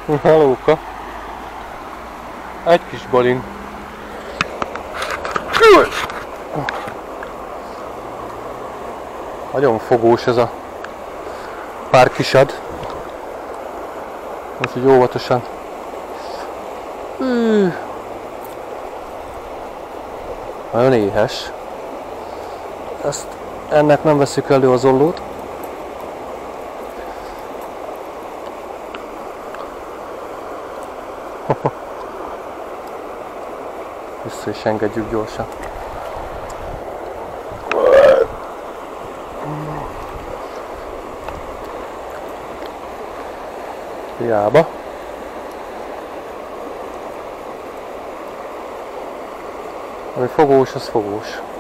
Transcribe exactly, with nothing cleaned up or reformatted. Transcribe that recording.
Halóka. Egy kis balin. Nagyon fogós ez a pár kisad. Úgyhogy óvatosan. Nagyon éhes. Ezt, ennek nem veszük elő az ollót. Vissza is engedjük gyorsan. Hiába. Ami fogós, az fogós.